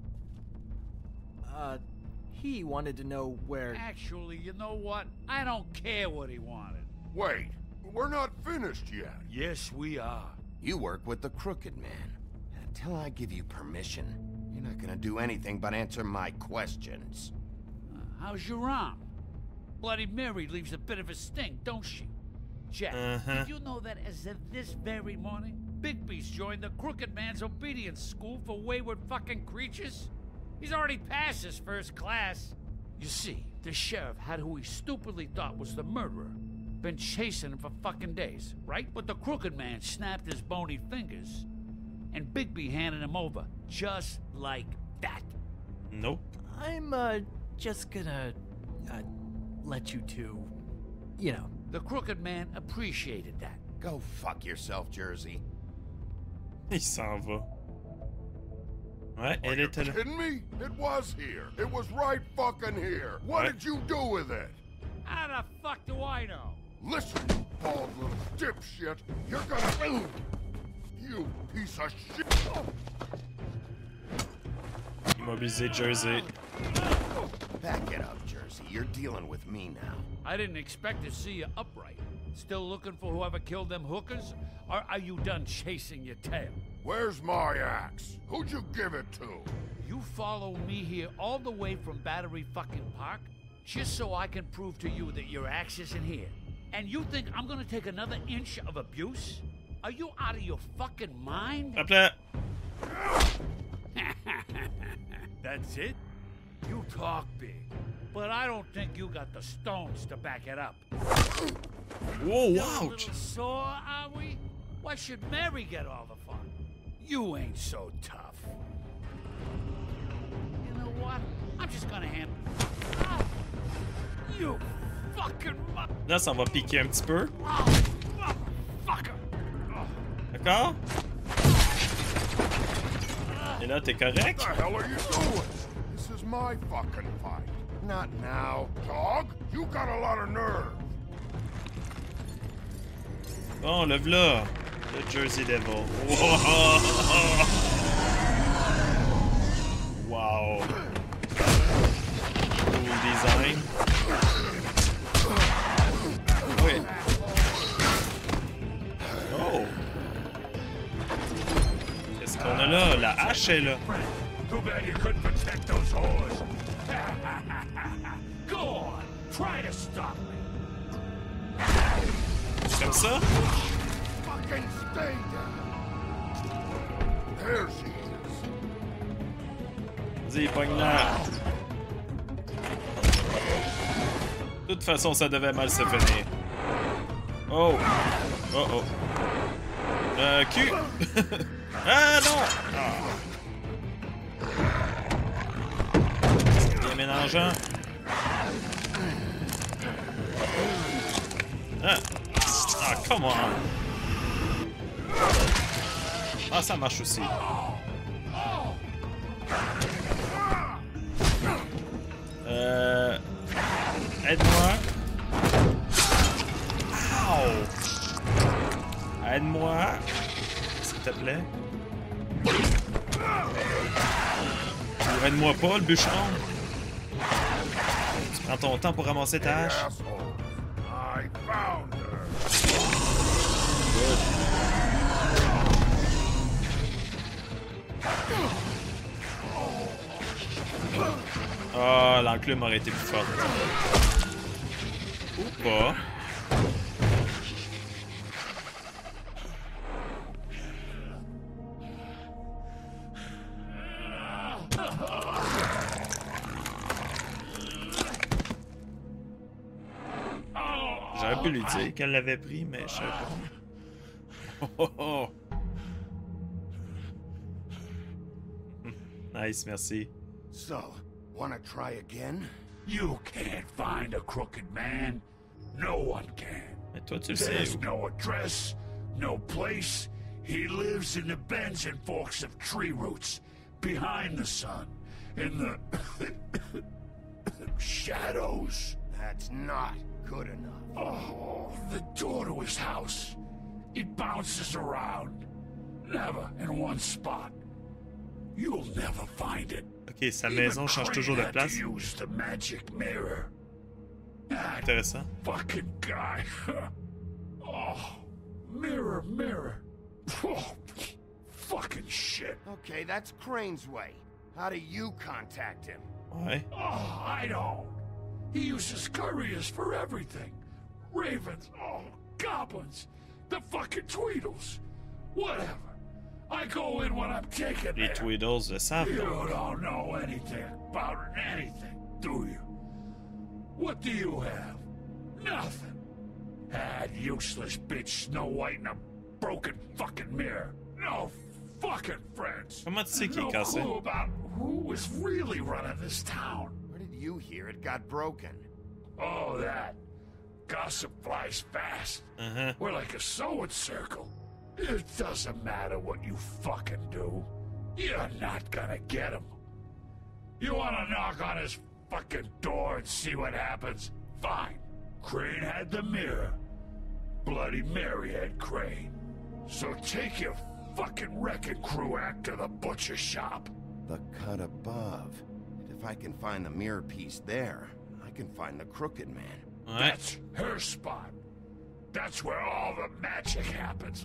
Uh, he wanted to know where... Actually, you know what? I don't care what he wanted. Wait, we're not finished yet. Yes, we are. You work with the Crooked Man. Until I give you permission, you're not gonna do anything but answer my questions. Uh, how's your arm? Bloody Mary leaves a bit of a sting, don't she? Jack, Uh-huh. did you know that as of this very morning, Bigby's joined the Crooked Man's obedience school for wayward fucking creatures? He's already passed his first class. You see, the sheriff had who he stupidly thought was the murderer. Been chasing him for fucking days, right? But the Crooked Man snapped his bony fingers, and Bigby handed him over, just like that. Nope. I'm, uh, just gonna, uh, let you two, you know. The Crooked Man appreciated that. Go fuck yourself, Jersey. Il s'en va. Ouais, Are elle you était là. kidding me? It was here. It was right fucking here. What Ouais. did you do with it? How the fuck do I know? Listen, you bald little dipshit. You're gonna... You piece of shit. Immobilisé Jersey. Back it up, Jersey. You're dealing with me now. I didn't expect to see you upright. Still looking for whoever killed them hookers? Or are you done chasing your tail? Where's my axe? Who'd you give it to? You follow me here all the way from Battery fucking Park just so I can prove to you that your axe isn't here. And you think I'm gonna take another inch of abuse? Are you out of your fucking mind? Hop That's it? You talk big, but I don't think you got the stones to back it up. Whoa, Still a ouch. little sore, are we? Why should Mary get all the fun? You ain't so tough. You know what? I'm just gonna hand... Ah! You fucking... mu- Là, ça va piquer un petit peu. Oh, motherfucker! D'accord? Et là, t'es correct? What the hell are you doing? This is my fucking fight. Not now. Dog, you got a lot of nerve. Bon, le v'là. Le Jersey Devil. Wow. Wow. Cool design. Oui. Oh. Qu'est-ce qu'on a là? La hache est là. Too bad you couldn't protect those whores. Go on! Try to stop me! Comme ça? Fucking stay down. There she is. Vas-y, pogne-la. De toute façon, ça devait mal se finir. Oh! Oh oh. Euh, cul! Ah non! Ah. Bien mélangeant. Ah! Ah, come on! Ah, ça marche aussi. Euh... Aide-moi. Ow! Aide-moi. S'il te plaît. Ou aide-moi pas, le bûcheron. Tu prends ton temps pour ramasser ta hache. Ah, oh, l'enclume aurait été plus forte. Ou pas. J'aurais pu lui dire qu'elle l'avait pris, mais je sais pas. Oh, oh, oh. Nice, merci. So, wanna try again? You can't find a crooked man. No one can. Mais toi, tu le sais. There's no address, no place. He lives in the bends and forks of tree roots, behind the sun, in the shadows. That's not good enough. Oh, the door to his house. It bounces around. Never in one spot. You'll never find it. Ok, sa maison change toujours de place. Use the magic mirror. Intéressant. Fucking guy. Oh, mirror, mirror. Oh, fucking shit. Okay, that's Crane's way. How do you contact him? Ouais. Oh, I don't. He uses couriers for everything. Ravens, oh, goblins, the fucking Tweedles. Whatever. I go in when I'm taking Les Tweedles le savent. You don't know anything about anything, do you? What do you have? Nothing. That useless bitch Snow White and a broken fucking mirror. No fucking friends. Comment tu sais qu'il est No cassé? clue about who was really running this town. Where did you hear it got broken? Oh, that. Gossip flies fast. Uh-huh. We're like a sewing circle. It doesn't matter what you fucking do. You're not gonna get him. You wanna knock on his fucking door and see what happens? Fine. Crane had the mirror. Bloody Mary had Crane. So take your fucking wrecking crew act to the butcher shop. The cut above. If I can find the mirror piece there, I can find the Crooked Man. Ouais. That's her spot. That's where all the magic happens.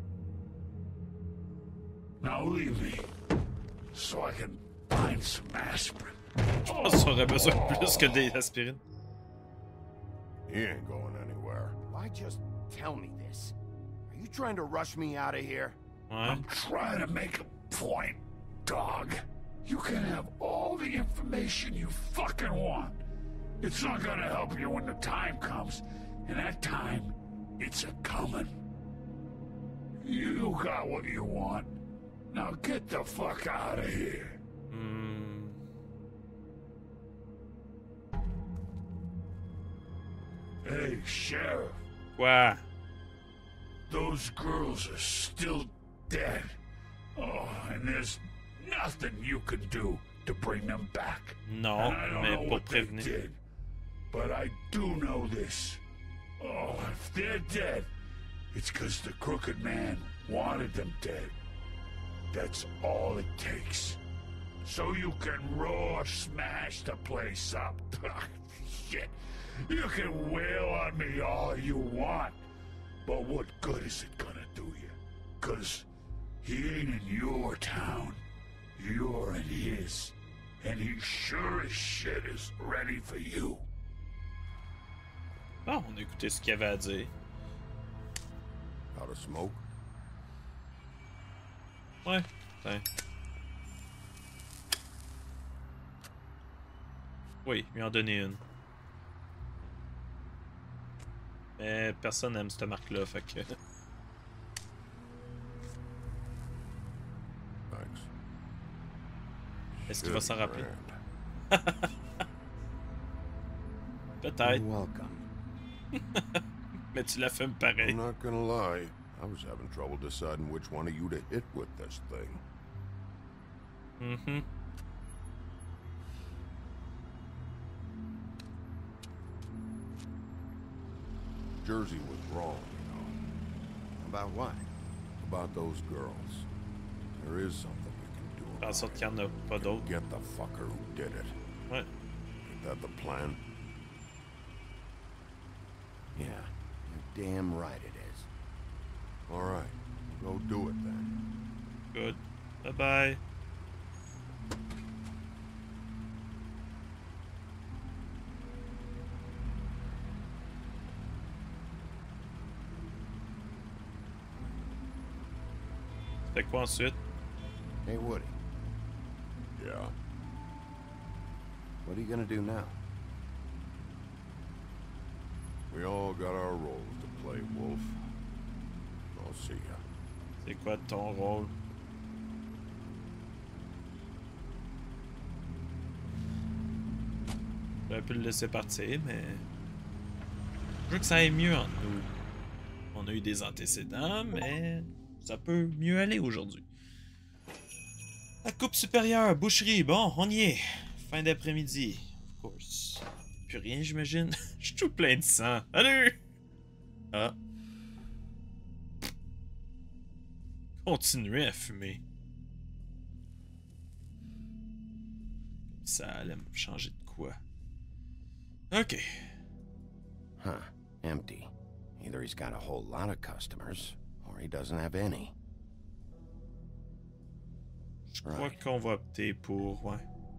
Now leave me, so I can find some aspirin. Je pense qu'on aurait besoin de plus que des aspirines. He ain't going anywhere. Why just tell me this? Are you trying to rush me out of here? Ouais. I'm trying to make a point, dog. You can have all the information you fucking want. It's not gonna help you when the time comes, and that time, it's a-comin'. You got what you want. Now get the fuck out of here. Hmm. Hey, Sheriff. Quoi? Those girls are still dead. Oh, and there's nothing you can do to bring them back. Non, and I don't mais know pour what they prévenir. did, but I do know this. Oh, if they're dead, it's because the Crooked Man wanted them dead. That's all it takes. So you can raw smash the place up. Shit. You can wail on me all you want. But what good is it gonna do you? Cause he ain't in your town. You're in his. And he sure as shit is ready for you. Bon, on a écouté ce qu'il y avait à dire. Out of smoke? Ouais, tiens. Oui, lui en donner une. Mais personne n'aime cette marque-là, fait que... Est-ce qu'il va s'en rappeler? Peut-être. Mais tu la fumes pareil. I'm not gonna lie. I was having trouble deciding which one of you to hit with this thing. Mm-hmm. Jersey was wrong, you know. About what? About those girls. There is something we can do Faire en about sorte it. qu'il n'y en a pas d'autres. Get the fucker who did it. Ouais. Is that the plan? Yeah, you're damn right it is. All right, go do it then. Good. Bye-bye. Fait quoi ensuite? Hey, Woody. Yeah. What are you gonna do now? We all got our roles to play, Wolf. I'll see ya. C'est quoi ton rôle? J'aurais pu le laisser partir, mais... Je veux que ça aille mieux entre nous. On a eu des antécédents, mais... ça peut mieux aller aujourd'hui. La coupe supérieure, boucherie, bon, on y est. Fin d'après-midi, of course. Plus rien, j'imagine. Je suis tout plein de sang. Salut! Ah. Continuez à fumer. Ça allait me changer de quoi. Ok. Huh. Empty. Either he's got a whole lot of customers, or he doesn't have any. Je crois qu'on va opter pour... Ouais.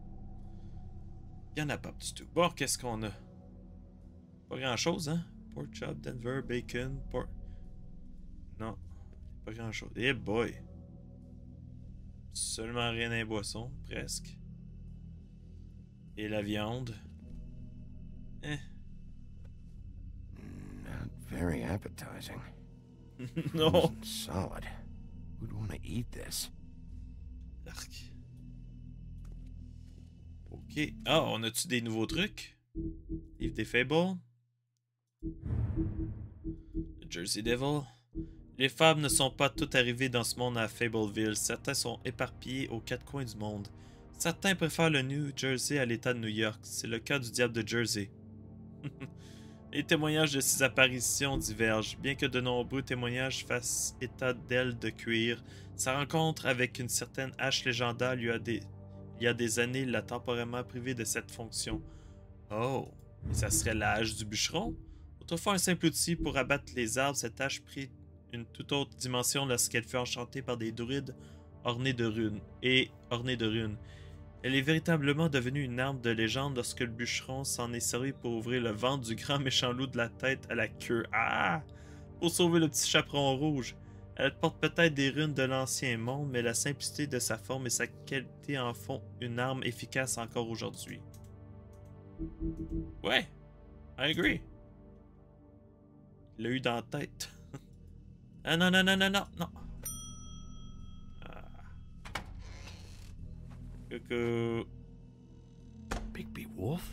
Il n'y en a pas du tout. Bon, qu'est-ce qu'on a? Pas grand-chose, hein? Pork chop, Denver, bacon, pork... Non. Pas grand-chose. Eh boy! Seulement rien dans les boissons, presque. Et la viande. Eh. Not very appetizing. Non. Solid. Who'd want to eat this? Arc. Ok. Ah, on a-tu des nouveaux trucs? Livre des Fables. Le Jersey Devil. Les fables ne sont pas toutes arrivées dans ce monde à Fableville. Certains sont éparpillés aux quatre coins du monde. Certains préfèrent le New Jersey à l'état de New York. C'est le cas du diable de Jersey. Les témoignages de ses apparitions divergent. Bien que de nombreux témoignages fassent état d'ailes de cuir, sa rencontre avec une certaine hache légendaire lui a des... il y a des années l'a temporairement privé de cette fonction. Oh, et ça serait la hache du bûcheron? Autrefois un simple outil pour abattre les arbres, cette hache prit une toute autre dimension lorsqu'elle fut enchantée par des druides ornés de runes et ornés de runes. Elle est véritablement devenue une arme de légende lorsque le bûcheron s'en est servi pour ouvrir le ventre du grand méchant loup de la tête à la queue. Ah! Pour sauver le petit chaperon rouge. Elle porte peut-être des runes de l'ancien monde, mais la simplicité de sa forme et sa qualité en font une arme efficace encore aujourd'hui. Ouais, I agree. Il l'a eu dans la tête. Ah non, non, non, non, non, non. Coucou. Bigby Wolf?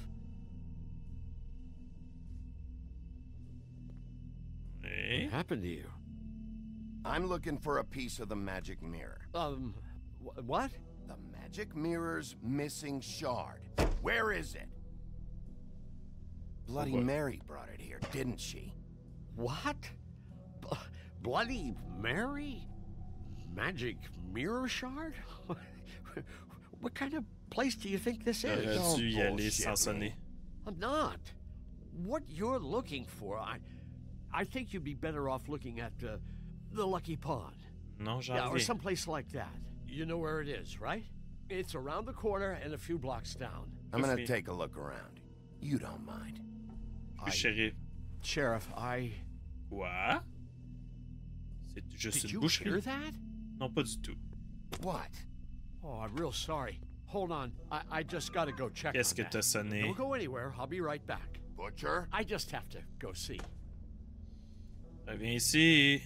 Hey. What happened to you? I'm looking for a piece of the magic mirror. Um, wh what? The magic mirror's missing shard. Where is it? Bloody What? Mary brought it here, didn't she? What? B Bloody Mary? Magic mirror shard? What kind of place do you think this is? Aurais dû y aller sans sonner. I'm not. What you're looking for, I, I think you'd be better off looking at uh, the Lucky Pond. Non, j'en Yeah, or reviens. someplace like that. You know where it is, right? It's around the corner and a few blocks down. I'm gonna take a look around. You don't mind. I... Sheriff. Sheriff, I... Quoi? C'est juste Did une you boucherie. hear that? Non, pas du tout. What? Oh, I'm real sorry. Hold on. I, I just gotta go check Qu'est-ce on que that. t'as sonné? Don't go anywhere. I'll be right back. Butcher? I just have to go see. Reviens ici.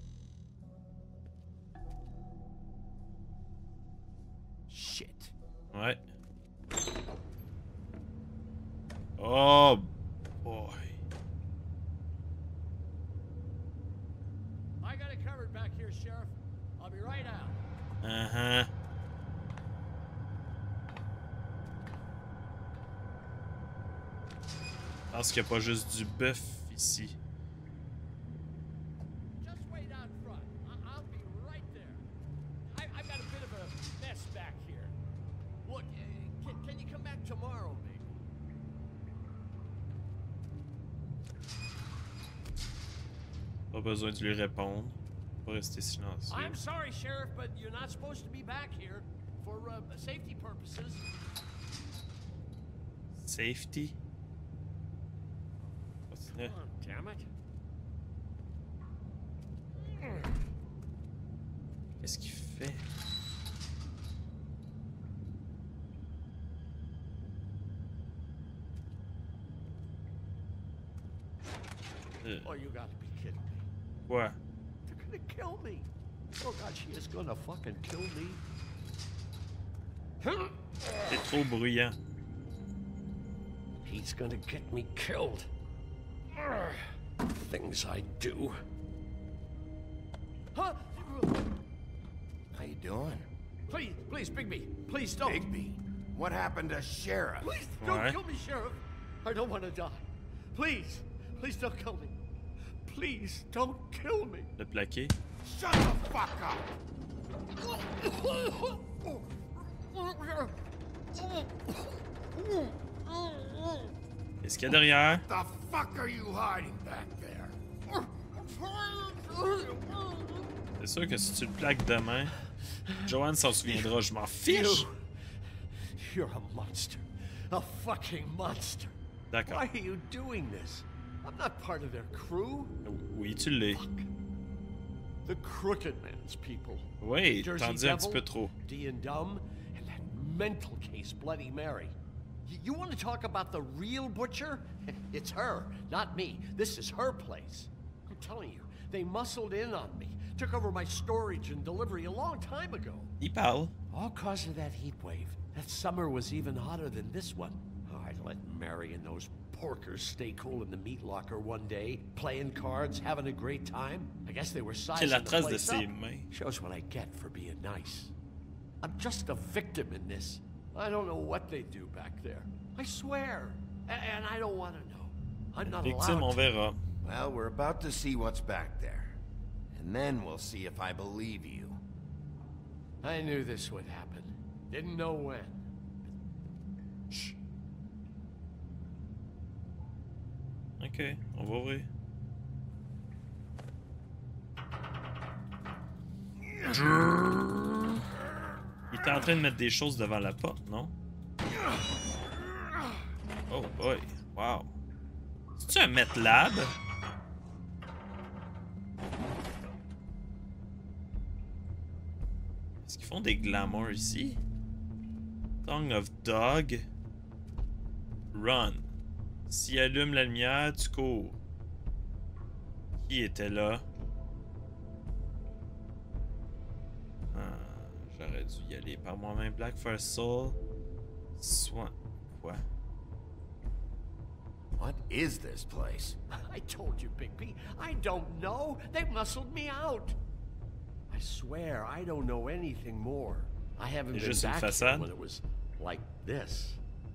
Shit. Ouais. Oh boy. I gotta Uh-huh. Je pense qu'il n'y a pas juste du bœuf ici. Just wait out front. I- I'll be right there. I- I've got a bit of a mess back here. Look, uh, can, can you come back tomorrow, maybe? Pas besoin de lui répondre. Pas rester silencieux. I'm sorry, Sheriff, but you're not supposed to be back here for uh, safety purposes. Safety? What's that? Come on, damn it. Qu'est-ce qu'il fait? Euh, Oh, you gotta be kidding me. Quoi? They're gonna kill me. Oh god, she is gonna fucking kill me. C'est trop bruyant. He's gonna get me killed. Ugh. Things I do. Huh? How you doing? Please, please, Bigby, please don't. Bigby? What happened to Sheriff? Please don't What? kill me, Sheriff. I don't want to die. Please, please don't kill me. Please don't kill me. Le plaqué. Shut the fuck up! Qu'est-ce qu'il y a derrière? The fuck are you hiding back there? C'est sûr que si tu le plaques demain, Joanne s'en souviendra, je m'en fiche. You, you're a monster. A fucking monster. D'accord. Why are you doing this? I'm not part of their crew. Oui, tu l'es. The Crooked Man's people. Oui, Jersey t'en dis un petit Devil, peu trop. D and Dumb, and that mental case, Bloody Mary. Y- you want to talk about the real butcher? It's her, not me. This is her place. I'm telling you, they muscled in on me, took over my storage and delivery a long time ago. Il parle. All cause of that heat wave. That summer was even hotter than this one. Oh, I'd let Mary and those porkers stay cool in the meat locker one day, playing cards, having a great time. I guess they were sizing la the trace de place ses up. mains. Shows what I get for being nice. I'm just a victim in this. I don't know what they do back there. I swear. A- and I don't want to know. I'm not Victime, allowed on to. verra. Well, we're about to see what's back there. And then we'll see if I believe you. I knew this would happen. Didn't know when. Chut. Ok, on va ouvrir. Il était en train de mettre des choses devant la porte, non? Oh boy, wow. C'est-tu un MetLab? Est-ce qu'ils font des glamours ici? Tongue of Dog. Run. S'il allume la lumière, tu cours. Qui était là? Ah, j'aurais dû y aller par moi-même. Black First Soul. Swan. Quoi? What is this place? I told you, Bigby. I don't know. They muscled me out. I swear, I don't know anything more. I haven't C'est been juste une back here façade? when it was like this.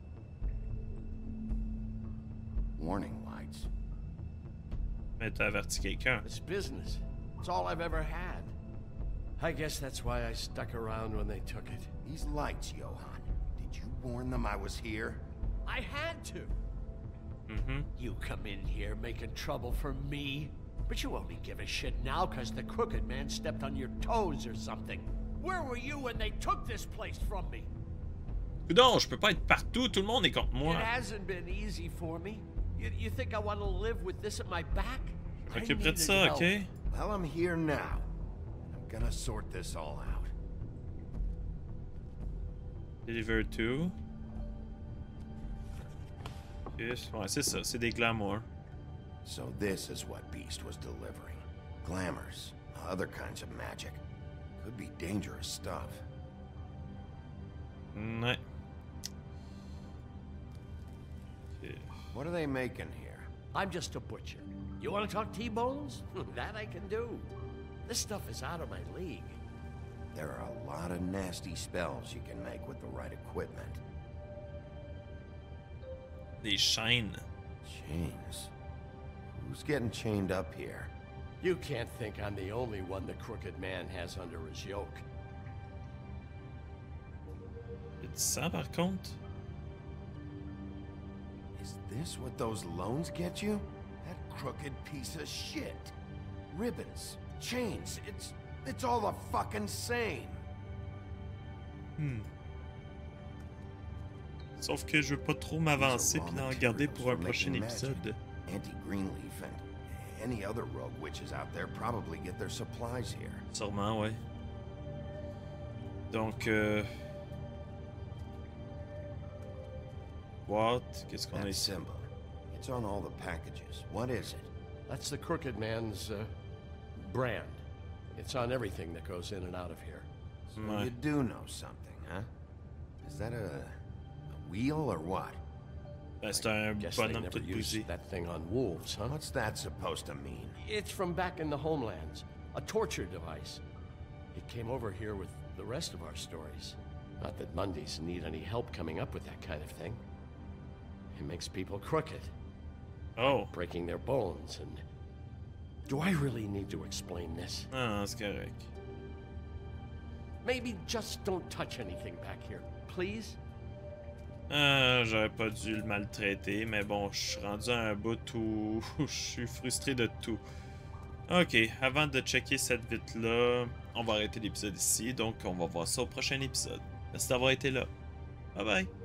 Warning lights. Mais t'as averti quelqu'un. It's business. It's all I've ever had. I guess that's why I stuck around when they took it. These lights, Johan. Did you warn them I was here? I had to. Mm-hmm. You come in here making trouble for me, but you only give a shit now because the Crooked Man stepped on your toes or something. Where were you when they took this place from me? Coudon, je peux pas être partout, tout le monde est contre moi. It hasn't been easy for me. You, you think I want to live with this at my back? I M'occuperai de needed ça, help. ok? Well, I'm here now. I'm gonna sort this all out. Deliver to. Yes. Ouais, c'est ça, c'est des glamours. So this is what Beast was delivering. Glamours, other kinds of magic. Could be dangerous stuff. Ouais. Ok. What are they making here? I'm just a butcher. You want to talk T-bones? That I can do. This stuff is out of my league. There are a lot of nasty spells you can make with the right equipment. Des chaînes. Chains? Who's getting chained up here? You can't think I'm the only one the Crooked Man has under his yoke. Il dit ça par contre? Is this what those loans get you? That crooked piece of shit. Ribbons, chains, it's... it's all the fucking same. Hmm. Sauf que je veux pas trop m'avancer puis l'en garder pour un prochain épisode. Auntie Greenleaf and any other rogue witches out there probably get their supplies here. Sûrement, ouais. Donc, euh... what? Qu'est-ce qu'on a ici? Symbol. It's on all the packages. What is it? That's the Crooked Man's, uh, brand. It's on everything that goes in and out of here. So you do know something, huh? Is that a, a wheel or what? Ben, c'est un Guess they bonhomme never tout used bousillé. that thing on wolves, huh? What's that supposed to mean? It's from back in the homelands. A torture device. It came over here with the rest of our stories. Not that Mondays need any help coming up with that kind of thing. It makes people crooked. Oh. Breaking their bones and... Do I really need to explain this? Ah, c'est correct. Maybe just don't touch anything back here, please? Ah, j'aurais pas dû le maltraiter, mais bon, je suis rendu à un bout où je suis frustré de tout. Ok, avant de checker cette vitre-là, on va arrêter l'épisode ici, donc on va voir ça au prochain épisode. Merci d'avoir été là. Bye bye!